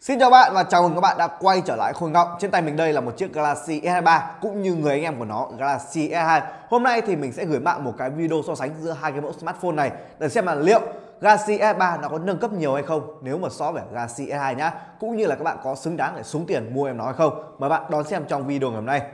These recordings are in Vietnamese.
Xin chào bạn và chào mừng các bạn đã quay trở lại Khôi Ngọc. Trên tay mình đây là một chiếc Galaxy S23 cũng như người anh em của nó Galaxy S2. Hôm nay thì mình sẽ gửi bạn một cái video so sánh giữa hai cái mẫu smartphone này để xem là liệu Galaxy S3 nó có nâng cấp nhiều hay không nếu mà so với Galaxy S2 nhá. Cũng như là các bạn có xứng đáng để xuống tiền mua em nó hay không. Mời bạn đón xem trong video ngày hôm nay.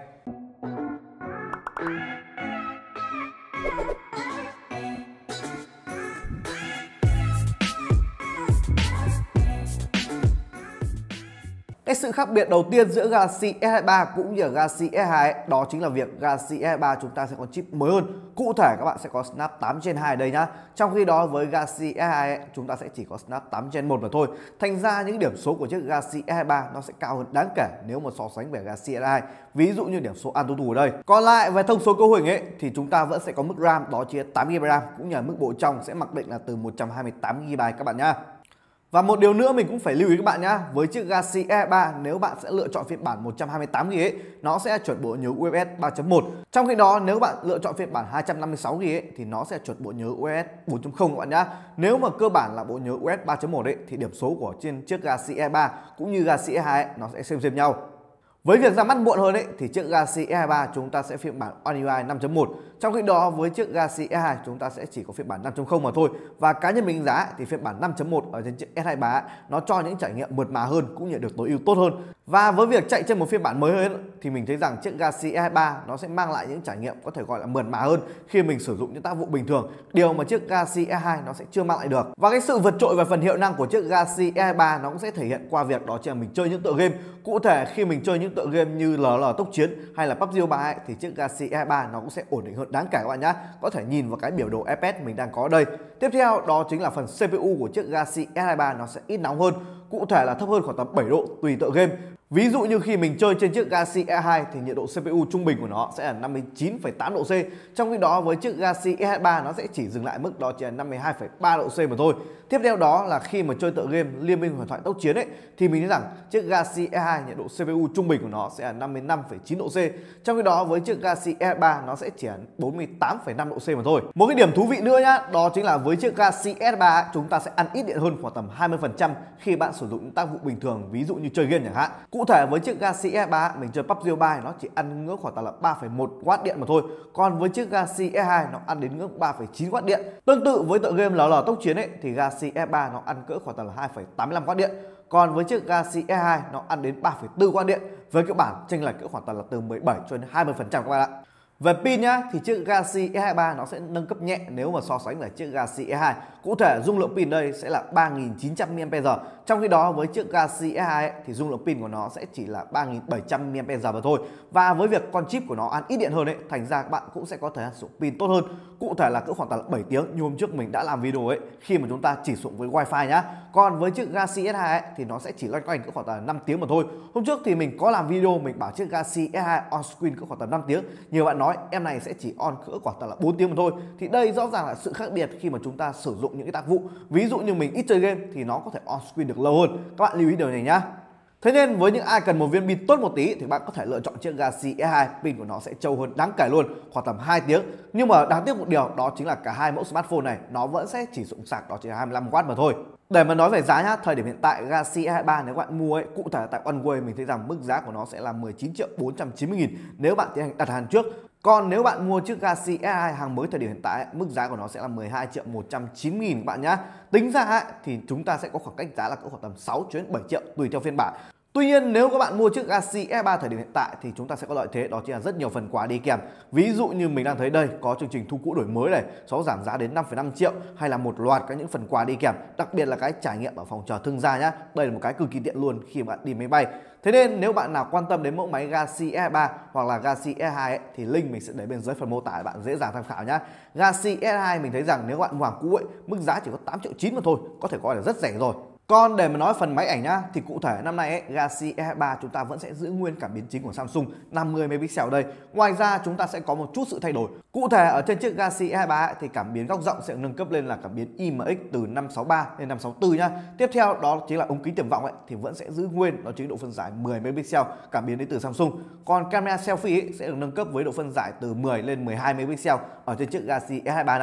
Cái sự khác biệt đầu tiên giữa Galaxy S23 cũng như Galaxy S2 đó chính là việc Galaxy S3 chúng ta sẽ có chip mới hơn. Cụ thể các bạn sẽ có Snap 8 Gen 2 ở đây nhá. Trong khi đó với Galaxy S2 chúng ta sẽ chỉ có Snap 8 Gen 1 mà thôi. Thành ra những điểm số của chiếc Galaxy S23 nó sẽ cao hơn đáng kể nếu mà so sánh với Galaxy S2. Ví dụ như điểm số AnTuTu ở đây. Còn lại về thông số cấu hình ấy thì chúng ta vẫn sẽ có mức RAM đó chỉ 8GB RAM, cũng như là mức bộ trong sẽ mặc định là từ 128GB các bạn nhá. Và một điều nữa mình cũng phải lưu ý các bạn nhé. Với chiếc Galaxy S3 nếu bạn sẽ lựa chọn phiên bản 128GB ấy, nó sẽ chuẩn bộ nhớ UFS 3.1. Trong khi đó nếu bạn lựa chọn phiên bản 256GB ấy, thì nó sẽ chuẩn bộ nhớ UFS 4.0 các bạn nhé. Nếu mà cơ bản là bộ nhớ UFS 3.1 ấy, thì điểm số của trên chiếc Galaxy S3 cũng như Galaxy S2 ấy, nó sẽ xem nhau. Với việc ra mắt muộn hơn ấy, thì chiếc Galaxy S23 chúng ta sẽ phiên bản One UI 5.1. Trong khi đó với chiếc Galaxy S2 chúng ta sẽ chỉ có phiên bản 5.0 mà thôi. Và cá nhân mình đánh giá thì phiên bản 5.1 ở trên chiếc S23 nó cho những trải nghiệm mượt mà hơn cũng như được tối ưu tốt hơn. Và với việc chạy trên một phiên bản mới hơn thì mình thấy rằng chiếc Galaxy S23 nó sẽ mang lại những trải nghiệm có thể gọi là mượt mà hơn khi mình sử dụng những tác vụ bình thường, điều mà chiếc Galaxy S2 nó sẽ chưa mang lại được. Và cái sự vượt trội về phần hiệu năng của chiếc Galaxy S23 nó cũng sẽ thể hiện qua việc đó chính là mình chơi những tựa game. Cụ thể khi mình chơi những tựa game như LoL Tốc Chiến hay là PUBG Mobile ấy, thì chiếc Galaxy S3 nó cũng sẽ ổn định hơn đáng kể các bạn nhé. Có thể nhìn vào cái biểu đồ FPS mình đang có ở đây. Tiếp theo đó chính là phần CPU của chiếc Galaxy S23 nó sẽ ít nóng hơn, cụ thể là thấp hơn khoảng tầm 7 độ tùy tựa game. Ví dụ như khi mình chơi trên chiếc Galaxy S2 thì nhiệt độ CPU trung bình của nó sẽ là 59,8 độ C. Trong khi đó với chiếc Galaxy S3 nó sẽ chỉ dừng lại mức đó chỉ là 52,3 độ C mà thôi. Tiếp theo đó là khi mà chơi tựa game Liên minh huyền thoại tốc chiến ấy thì mình thấy rằng chiếc Galaxy S2 nhiệt độ CPU trung bình của nó sẽ là 55,9 độ C. Trong khi đó với chiếc Galaxy S3 nó sẽ chỉ là 48,5 độ C mà thôi. Một cái điểm thú vị nữa nhá, đó chính là với chiếc Galaxy S3 chúng ta sẽ ăn ít điện hơn khoảng tầm 20% khi bạn sử dụng những tác vụ bình thường, ví dụ như chơi game chẳng hạn. Cụ thể với chiếc Galaxy S3 mình chơi PUBG Mobile nó chỉ ăn ngưỡng khoảng là 3,1W điện mà thôi. Còn với chiếc Galaxy S2 nó ăn đến ngưỡng 3,9W điện. Tương tự với tựa game LoL Tốc Chiến ấy thì Galaxy S3 nó ăn cỡ khoảng là 2,85W điện. Còn với chiếc Galaxy S2 nó ăn đến 3,4W điện. Với cái bản chênh lệch cỡ khoảng là từ 17 cho đến 20% các bạn ạ. Về pin nhá thì chiếc Galaxy S23 nó sẽ nâng cấp nhẹ nếu mà so sánh với chiếc Galaxy S2. Cụ thể dung lượng pin đây sẽ là 3900 mAh. Trong khi đó với chiếc Galaxy S2 ấy, thì dung lượng pin của nó sẽ chỉ là 3700 mAh mà thôi. Và với việc con chip của nó ăn ít điện hơn ấy, thành ra các bạn cũng sẽ có thời gian sử dụng pin tốt hơn. Cụ thể là cỡ khoảng là 7 tiếng như hôm trước mình đã làm video ấy, khi mà chúng ta chỉ sử dụng với Wi-Fi nhá. Còn với chiếc Galaxy S2 ấy, thì nó sẽ chỉ loanh quanh cỡ khoảng là 5 tiếng mà thôi. Hôm trước thì mình có làm video mình bảo chiếc Galaxy S2 on screen cỡ khoảng là 5 tiếng. Nhiều bạn nói em này sẽ chỉ on cỡ khoảng là 4 tiếng mà thôi. Thì đây rõ ràng là sự khác biệt khi mà chúng ta sử dụng những cái tác vụ. Ví dụ như mình ít chơi game thì nó có thể on screen được lâu hơn. Các bạn lưu ý điều này nhá. Thế nên với những ai cần một viên pin tốt một tí thì bạn có thể lựa chọn chiếc Galaxy S2, pin của nó sẽ trâu hơn đáng kể luôn, khoảng tầm 2 tiếng. Nhưng mà đáng tiếc một điều đó chính là cả hai mẫu smartphone này nó vẫn sẽ chỉ dùng sạc đó chỉ 25W mà thôi. Để mà nói về giá nhá, thời điểm hiện tại Galaxy S23 nếu bạn mua ấy, cụ thể tại Oneway mình thấy rằng mức giá của nó sẽ là 19.490.000 nếu bạn tiến hành đặt hàng trước. Còn nếu bạn mua chiếc Galaxy S2 hàng mới thời điểm hiện tại, mức giá của nó sẽ là 12.190.000 các bạn nhá. Tính ra thì chúng ta sẽ có khoảng cách giá là khoảng tầm 6 đến 7 triệu tùy theo phiên bản. Tuy nhiên nếu các bạn mua chiếc Galaxy S3 thời điểm hiện tại thì chúng ta sẽ có lợi thế đó chính là rất nhiều phần quà đi kèm. Ví dụ như mình đang thấy đây có chương trình thu cũ đổi mới này, số giảm giá đến 5,5 triệu hay là một loạt các những phần quà đi kèm, đặc biệt là cái trải nghiệm ở phòng chờ thương gia nhá. Đây là một cái cực kỳ tiện luôn khi bạn đi máy bay. Thế nên nếu bạn nào quan tâm đến mẫu máy Galaxy S3 hoặc là Galaxy S2 ấy, thì link mình sẽ để bên dưới phần mô tả để bạn dễ dàng tham khảo nhá. Galaxy S2 mình thấy rằng nếu bạn mua hàng cũ ấy, mức giá chỉ có 8,9 triệu mà thôi, có thể coi là rất rẻ rồi. Còn để mà nói phần máy ảnh nhá thì cụ thể năm nay ấy, Galaxy S23 chúng ta vẫn sẽ giữ nguyên cảm biến chính của Samsung 50 megapixel đây. Ngoài ra chúng ta sẽ có một chút sự thay đổi. Cụ thể ở trên chiếc Galaxy S23 ấy, thì cảm biến góc rộng sẽ nâng cấp lên là cảm biến IMX từ 563 lên 564 nhá. Tiếp theo đó chính là ống kính tiềm vọng ấy thì vẫn sẽ giữ nguyên đó chính độ phân giải 10 megapixel, cảm biến đến từ Samsung. Còn camera selfie ấy sẽ được nâng cấp với độ phân giải từ 10 lên 12 megapixel ở trên chiếc Galaxy S23 này.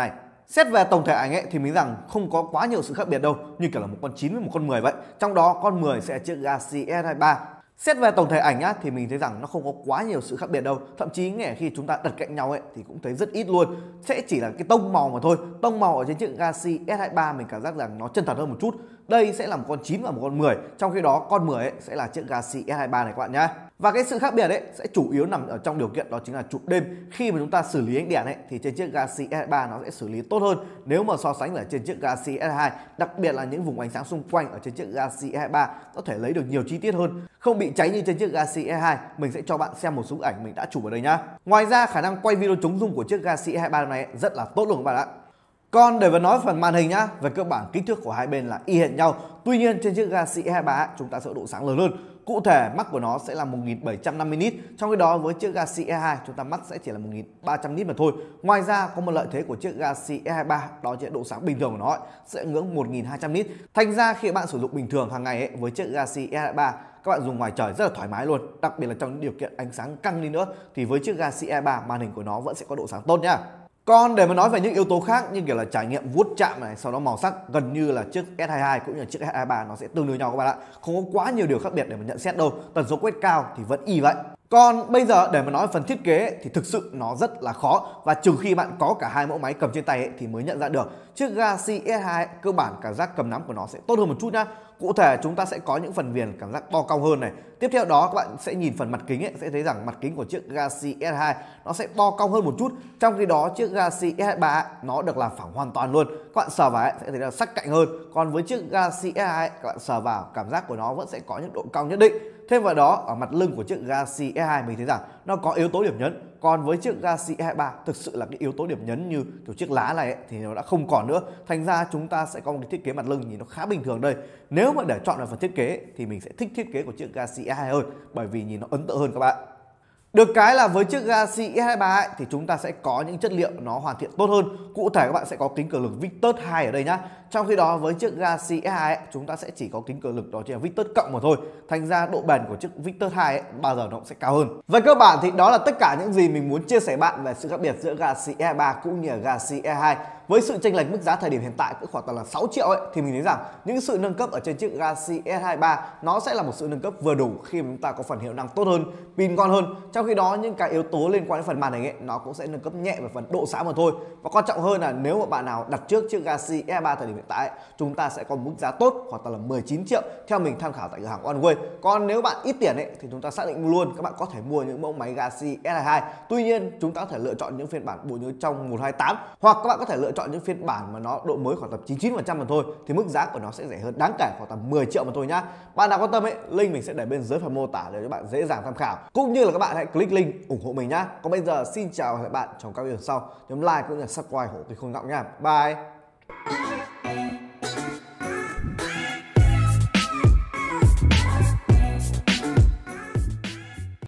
Xét về tổng thể ảnh ấy thì mình rằng không có quá nhiều sự khác biệt đâu, như kiểu là một con 9 với một con 10 vậy. Trong đó con 10 sẽ là chiếc Galaxy S23. Xét về tổng thể ảnh á thì mình thấy rằng nó không có quá nhiều sự khác biệt đâu. Thậm chí ngay khi chúng ta đặt cạnh nhau ấy thì cũng thấy rất ít luôn. Sẽ chỉ là cái tông màu mà thôi. Tông màu ở trên chiếc Galaxy S23 mình cảm giác rằng nó chân thật hơn một chút. Đây sẽ là một con 9 và một con 10. Trong khi đó con 10 ấy sẽ là chiếc Galaxy S23 này các bạn nhé. Và cái sự khác biệt ấy sẽ chủ yếu nằm ở trong điều kiện đó chính là chụp đêm. Khi mà chúng ta xử lý ánh đèn ấy thì trên chiếc Galaxy S23 nó sẽ xử lý tốt hơn nếu mà so sánh ở trên chiếc Galaxy S22. Đặc biệt là những vùng ánh sáng xung quanh ở trên chiếc Galaxy S23 có thể lấy được nhiều chi tiết hơn, không bị cháy như trên chiếc Galaxy S22. Mình sẽ cho bạn xem một số ảnh mình đã chụp ở đây nhá. Ngoài ra khả năng quay video chống rung của chiếc Galaxy S23 này rất là tốt luôn các bạn ạ. Còn để mà nói phần màn hình nhá, về cơ bản kích thước của hai bên là y hệt nhau. Tuy nhiên trên chiếc Galaxy S23 chúng ta sẽ có độ sáng lớn hơn. Cụ thể max của nó sẽ là 1750 nit, trong khi đó với chiếc Galaxy S2 chúng ta max sẽ chỉ là 1300 nit mà thôi. Ngoài ra có một lợi thế của chiếc Galaxy S23 đó chính là độ sáng bình thường của nó sẽ ngưỡng 1200 nit. Thành ra khi bạn sử dụng bình thường hàng ngày ấy, với chiếc Galaxy S23 các bạn dùng ngoài trời rất là thoải mái luôn. Đặc biệt là trong những điều kiện ánh sáng căng đi nữa thì với chiếc Galaxy S3 màn hình của nó vẫn sẽ có độ sáng tốt nhá. Còn để mà nói về những yếu tố khác như kiểu là trải nghiệm vuốt chạm này, sau đó màu sắc gần như là chiếc S22 cũng như là chiếc S23 nó sẽ tương đương nhau các bạn ạ. Không có quá nhiều điều khác biệt để mà nhận xét đâu. Tần số quét cao thì vẫn y vậy. Còn bây giờ để mà nói phần thiết kế thì thực sự nó rất là khó, và trừ khi bạn có cả hai mẫu máy cầm trên tay ấy, thì mới nhận ra được. Chiếc Galaxy S2 cơ bản cảm giác cầm nắm của nó sẽ tốt hơn một chút nhá. Cụ thể chúng ta sẽ có những phần viền cảm giác to cong hơn này. Tiếp theo đó các bạn sẽ nhìn phần mặt kính ấy, sẽ thấy rằng mặt kính của chiếc Galaxy S2 nó sẽ to cong hơn một chút. Trong khi đó chiếc Galaxy S3 nó được làm phẳng hoàn toàn luôn. Các bạn sờ vào ấy, sẽ thấy là sắc cạnh hơn. Còn với chiếc Galaxy S2 các bạn sờ vào cảm giác của nó vẫn sẽ có những độ cong nhất định. Thêm vào đó ở mặt lưng của chiếc Galaxy S2 mình thấy rằng nó có yếu tố điểm nhấn. Còn với chiếc Galaxy S23 thực sự là cái yếu tố điểm nhấn như kiểu chiếc lá này ấy, thì nó đã không còn nữa. Thành ra chúng ta sẽ có một cái thiết kế mặt lưng nhìn nó khá bình thường đây. Nếu mà để chọn vào phần thiết kế thì mình sẽ thích thiết kế của chiếc Galaxy S2 hơn, bởi vì nhìn nó ấn tượng hơn các bạn. Được cái là với chiếc Galaxy S23 ấy, thì chúng ta sẽ có những chất liệu nó hoàn thiện tốt hơn. Cụ thể các bạn sẽ có kính cường lực Victus 2 ở đây nhá. Trong khi đó với chiếc Galaxy S2 ấy, chúng ta sẽ chỉ có kính cường lực đó chính là Victus cộng mà thôi. Thành ra độ bền của chiếc Victus 2 ấy, bao giờ nó cũng sẽ cao hơn. Về cơ bản thì đó là tất cả những gì mình muốn chia sẻ bạn về sự khác biệt giữa Galaxy S3 cũng như là Galaxy S2. Với sự chênh lệch mức giá thời điểm hiện tại cũng khoảng tầm là 6 triệu ấy, thì mình thấy rằng những sự nâng cấp ở trên chiếc Galaxy S23 nó sẽ là một sự nâng cấp vừa đủ khi mà chúng ta có phần hiệu năng tốt hơn, pin ngon hơn. Trong khi đó những cái yếu tố liên quan đến phần màn hình ấy nó cũng sẽ nâng cấp nhẹ về phần độ sáng mà thôi. Và quan trọng hơn là nếu mà bạn nào đặt trước chiếc Galaxy S3 thời điểm hiện tại ấy, chúng ta sẽ có mức giá tốt khoảng tầm là 19 triệu theo mình tham khảo tại cửa hàng Oneway. Còn nếu bạn ít tiền ấy thì chúng ta xác định luôn các bạn có thể mua những mẫu máy Galaxy S22. Tuy nhiên chúng ta có thể lựa chọn những phiên bản bộ nhớ trong 128, hoặc các bạn có thể lựa chọn những phiên bản mà nó độ mới khoảng tầm 99% mà thôi, thì mức giá của nó sẽ rẻ hơn đáng kể, khoảng tầm 10 triệu mà thôi nhá. Bạn nào quan tâm ấy, link mình sẽ để bên dưới phần mô tả để cho bạn dễ dàng tham khảo, cũng như là các bạn hãy click link ủng hộ mình nhá. Còn bây giờ xin chào và hẹn gặp lại bạn trong các video sau. Nhấn like cũng như là subscribe hộ kênh Khôn Ngọng nha. Bye.